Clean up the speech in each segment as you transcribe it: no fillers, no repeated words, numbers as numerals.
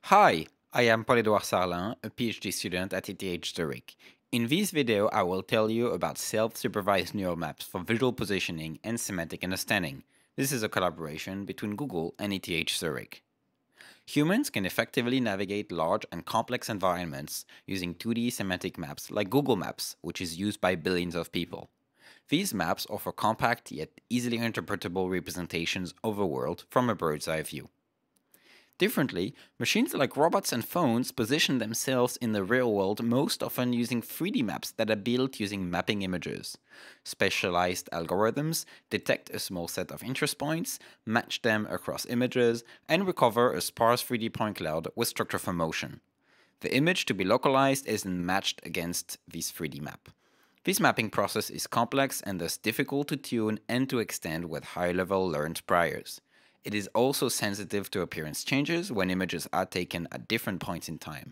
Hi, I am Paul-Edouard Sarlin, a PhD student at ETH Zurich. In this video, I will tell you about self-supervised neural maps for visual positioning and semantic understanding. This is a collaboration between Google and ETH Zurich. Humans can effectively navigate large and complex environments using 2D semantic maps like Google Maps, which is used by billions of people. These maps offer compact yet easily interpretable representations of a world from a bird's eye view. Differently, machines like robots and phones position themselves in the real world most often using 3D maps that are built using mapping images. Specialized algorithms detect a small set of interest points, match them across images, and recover a sparse 3D point cloud with structure for motion. The image to be localized is then matched against this 3D map. This mapping process is complex and thus difficult to tune and to extend with high-level learned priors. It is also sensitive to appearance changes when images are taken at different points in time.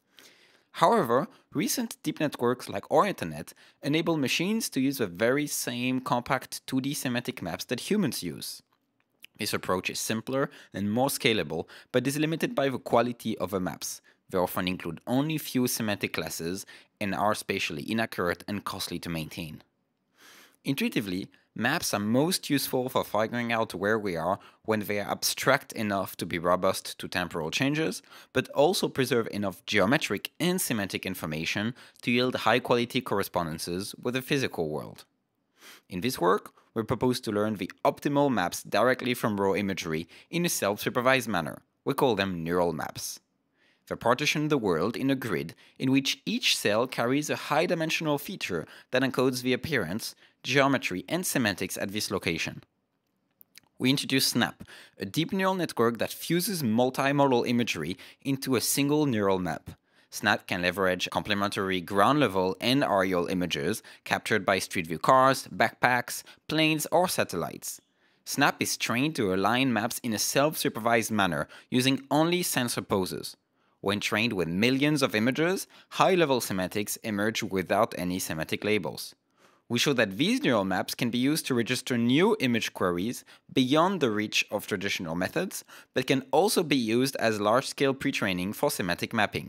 However, recent deep networks like our internet enable machines to use the very same compact 2D semantic maps that humans use. This approach is simpler and more scalable, but is limited by the quality of the maps. They often include only few semantic classes and are spatially inaccurate and costly to maintain. Intuitively, maps are most useful for figuring out where we are when they are abstract enough to be robust to temporal changes, but also preserve enough geometric and semantic information to yield high-quality correspondences with the physical world. In this work, we propose to learn the optimal maps directly from raw imagery in a self-supervised manner. We call them neural maps. They partition the world in a grid in which each cell carries a high-dimensional feature that encodes the appearance, geometry, and semantics at this location. We introduce Snap, a deep neural network that fuses multimodal imagery into a single neural map. Snap can leverage complementary ground-level and aerial images captured by StreetView cars, backpacks, planes, or satellites. Snap is trained to align maps in a self-supervised manner using only sensor poses. When trained with millions of images, high-level semantics emerge without any semantic labels. We show that these neural maps can be used to register new image queries beyond the reach of traditional methods, but can also be used as large-scale pre-training for semantic mapping.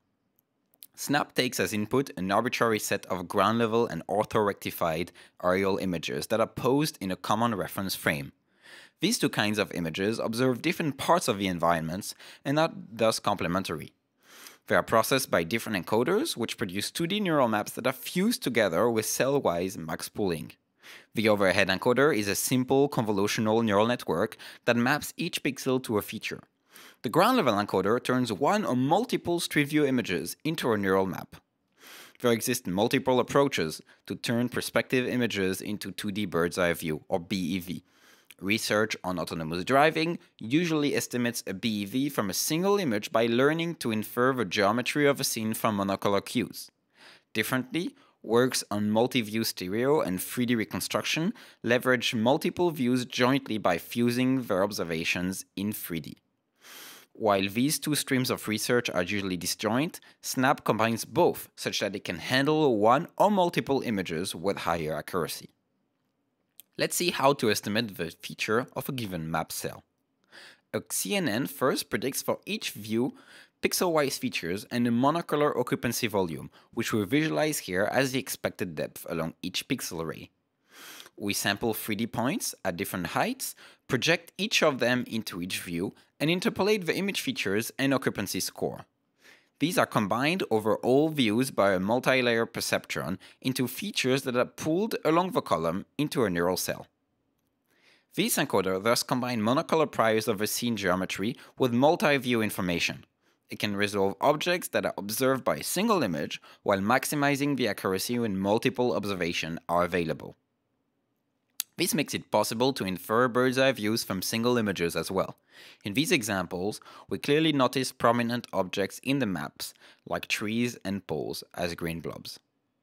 Snap takes as input an arbitrary set of ground-level and orthorectified aerial images that are posed in a common reference frame. These two kinds of images observe different parts of the environments and are thus complementary. They are processed by different encoders, which produce 2D neural maps that are fused together with cell-wise max pooling. The overhead encoder is a simple convolutional neural network that maps each pixel to a feature. The ground-level encoder turns one or multiple StreetView images into a neural map. There exist multiple approaches to turn perspective images into 2D bird's eye view, or BEV. Research on autonomous driving usually estimates a BEV from a single image by learning to infer the geometry of a scene from monocolor cues. Differently, works on multi-view stereo and 3D reconstruction leverage multiple views jointly by fusing their observations in 3D. While these two streams of research are usually disjoint, Snap combines both such that it can handle one or multiple images with higher accuracy. Let's see how to estimate the feature of a given map cell. A CNN first predicts for each view pixel-wise features and a monocolor occupancy volume, which we visualize here as the expected depth along each pixel array. We sample 3D points at different heights, project each of them into each view, and interpolate the image features and occupancy score. These are combined over all views by a multi-layer perceptron into features that are pooled along the column into a neural cell. This encoder thus combines monocolor priors of a scene geometry with multi-view information. It can resolve objects that are observed by a single image while maximizing the accuracy when multiple observations are available. This makes it possible to infer bird's eye views from single images as well. In these examples, we clearly notice prominent objects in the maps, like trees and poles, as green blobs.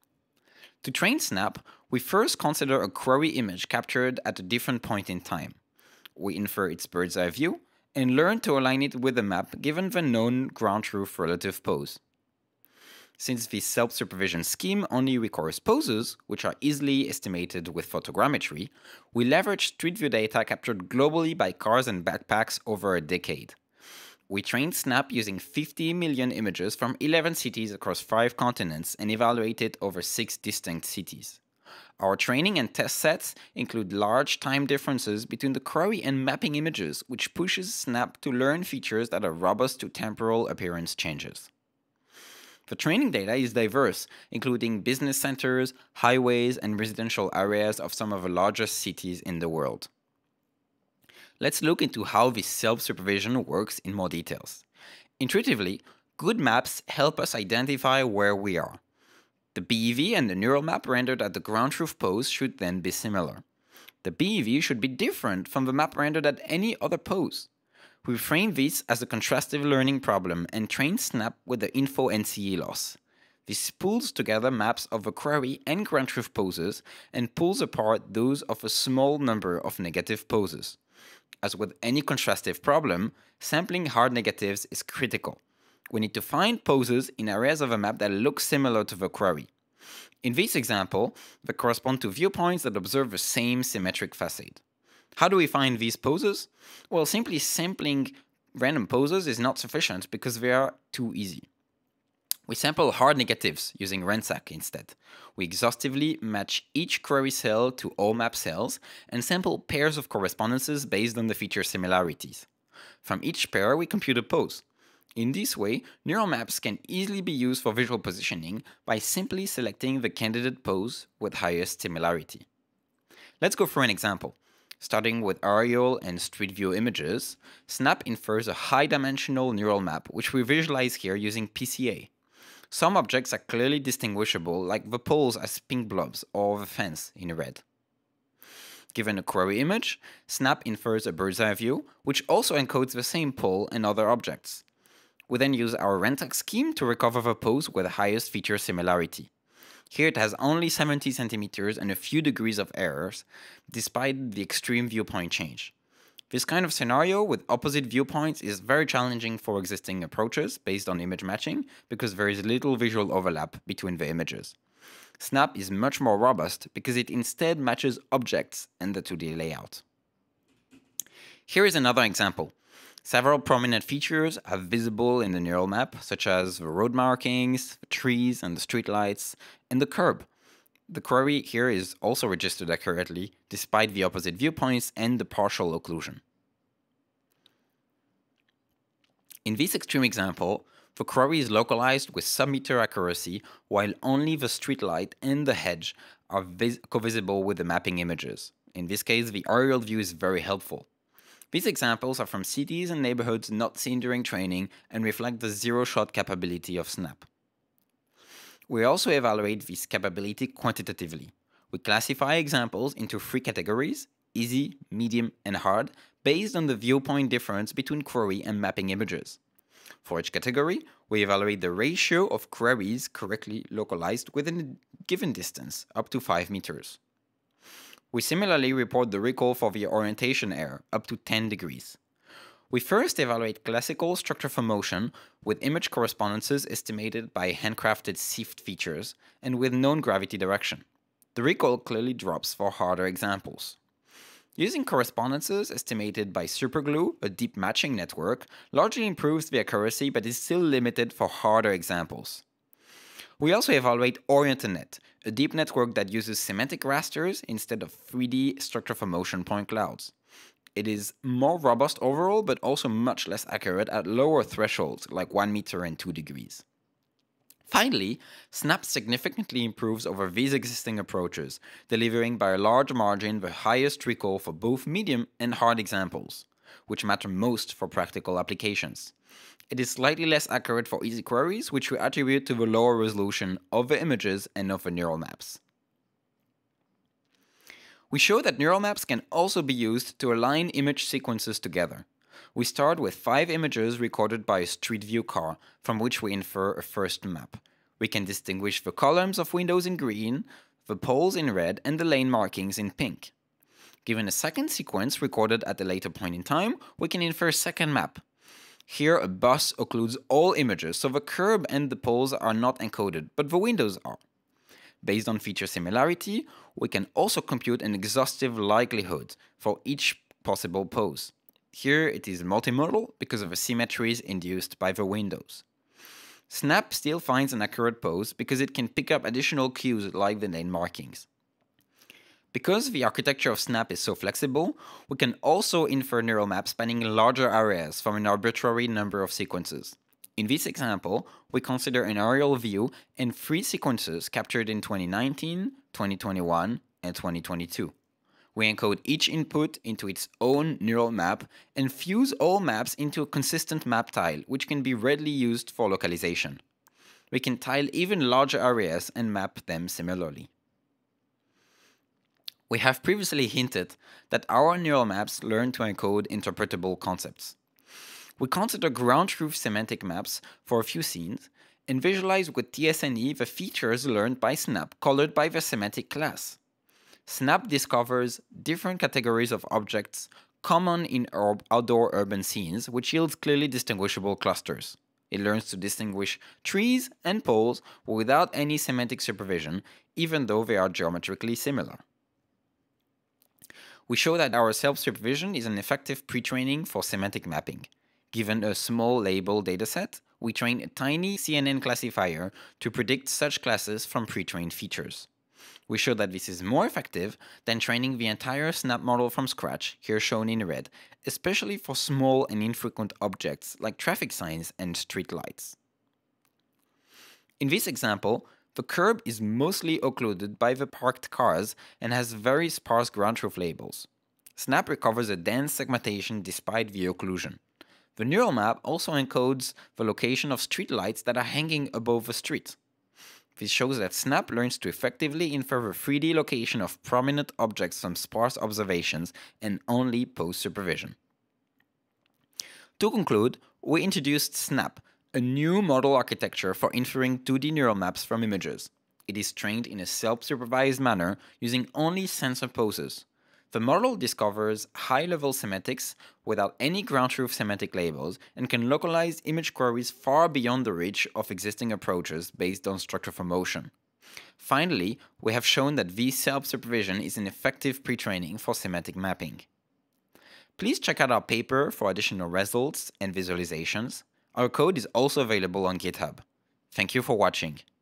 To train Snap, we first consider a query image captured at a different point in time. We infer its bird's eye view and learn to align it with the map given the known ground truth relative pose. Since the self-supervision scheme only requires poses, which are easily estimated with photogrammetry, we leverage StreetView data captured globally by cars and backpacks over a decade. We trained Snap using 50 million images from 11 cities across 5 continents and evaluated over 6 distinct cities. Our training and test sets include large time differences between the query and mapping images, which pushes Snap to learn features that are robust to temporal appearance changes. The training data is diverse, including business centers, highways, and residential areas of some of the largest cities in the world. Let's look into how this self-supervision works in more details. Intuitively, good maps help us identify where we are. The BEV and the neural map rendered at the ground truth pose should then be similar. The BEV should be different from the map rendered at any other pose. We frame this as a contrastive learning problem and train Snap with the info NCE loss. This pulls together maps of the query and ground truth poses and pulls apart those of a small number of negative poses. As with any contrastive problem, sampling hard negatives is critical. We need to find poses in areas of a map that look similar to the query. In this example, they correspond to viewpoints that observe the same symmetric facade. How do we find these poses? Well, simply sampling random poses is not sufficient because they are too easy. We sample hard negatives using Rensack instead. We exhaustively match each query cell to all map cells and sample pairs of correspondences based on the feature similarities. From each pair, we compute a pose. In this way, neural maps can easily be used for visual positioning by simply selecting the candidate pose with highest similarity. Let's go through an example. Starting with aerial and StreetView images, Snap infers a high-dimensional neural map, which we visualize here using PCA. Some objects are clearly distinguishable, like the poles as pink blobs or the fence in red. Given a query image, Snap infers a bird's-eye view, which also encodes the same pole and other objects. We then use our Rensack scheme to recover the pose with the highest feature similarity. Here it has only 70 centimeters and a few degrees of errors, despite the extreme viewpoint change. This kind of scenario with opposite viewpoints is very challenging for existing approaches based on image matching because there is little visual overlap between the images. Snap is much more robust because it instead matches objects and the 2D layout. Here is another example. Several prominent features are visible in the neural map, such as the road markings, the trees and the streetlights, and the curb. The query here is also registered accurately, despite the opposite viewpoints and the partial occlusion. In this extreme example, the query is localized with sub-meter accuracy, while only the streetlight and the hedge are co-visible with the mapping images. In this case, the aerial view is very helpful. These examples are from cities and neighborhoods not seen during training and reflect the zero-shot capability of Snap. We also evaluate this capability quantitatively. We classify examples into 3 categories: easy, medium, and hard, based on the viewpoint difference between query and mapping images. For each category, we evaluate the ratio of queries correctly localized within a given distance, up to 5 meters. We similarly report the recall for the orientation error, up to 10 degrees. We first evaluate classical structure for motion with image correspondences estimated by handcrafted sift features and with known gravity direction. The recall clearly drops for harder examples. Using correspondences estimated by superglue, a deep matching network, largely improves the accuracy but is still limited for harder examples. We also evaluate OrientNet, a deep network that uses semantic rasters instead of 3D structure for motion point clouds. It is more robust overall, but also much less accurate at lower thresholds, like 1 meter and 2 degrees. Finally, Snap significantly improves over these existing approaches, delivering by a large margin the highest recall for both medium and hard examples, which matter most for practical applications. It is slightly less accurate for easy queries, which we attribute to the lower resolution of the images and of the neural maps. We show that neural maps can also be used to align image sequences together. We start with 5 images recorded by a StreetView car, from which we infer a first map. We can distinguish the columns of windows in green, the poles in red, and the lane markings in pink. Given a second sequence recorded at a later point in time, we can infer a second map. Here, a bus occludes all images, so the curb and the poles are not encoded, but the windows are. Based on feature similarity, we can also compute an exhaustive likelihood for each possible pose. Here it is multimodal because of the symmetries induced by the windows. Snap still finds an accurate pose because it can pick up additional cues like the lane markings. Because the architecture of Snap is so flexible, we can also infer neural maps spanning larger areas from an arbitrary number of sequences. In this example, we consider an aerial view and 3 sequences captured in 2019, 2021, and 2022. We encode each input into its own neural map and fuse all maps into a consistent map tile, which can be readily used for localization. We can tile even larger areas and map them similarly. We have previously hinted that our neural maps learn to encode interpretable concepts. We consider ground truth semantic maps for a few scenes and visualize with TSNE the features learned by Snap colored by the semantic class. Snap discovers different categories of objects common in outdoor urban scenes, which yields clearly distinguishable clusters. It learns to distinguish trees and poles without any semantic supervision, even though they are geometrically similar. We show that our self-supervision is an effective pre-training for semantic mapping. Given a small label dataset, we train a tiny CNN classifier to predict such classes from pre-trained features. We show that this is more effective than training the entire Snap model from scratch, here shown in red, especially for small and infrequent objects like traffic signs and street lights. In this example, the curb is mostly occluded by the parked cars and has very sparse ground truth labels. Snap recovers a dense segmentation despite the occlusion. The neural map also encodes the location of street lights that are hanging above the street. This shows that Snap learns to effectively infer the 3D location of prominent objects from sparse observations and only post-supervision. To conclude, we introduced Snap, a new model architecture for inferring 2D neural maps from images. It is trained in a self-supervised manner using only sensor poses. The model discovers high-level semantics without any ground truth semantic labels and can localize image queries far beyond the reach of existing approaches based on structure for motion. Finally, we have shown that this self-supervision is an effective pre-training for semantic mapping. Please check out our paper for additional results and visualizations. Our code is also available on GitHub. Thank you for watching.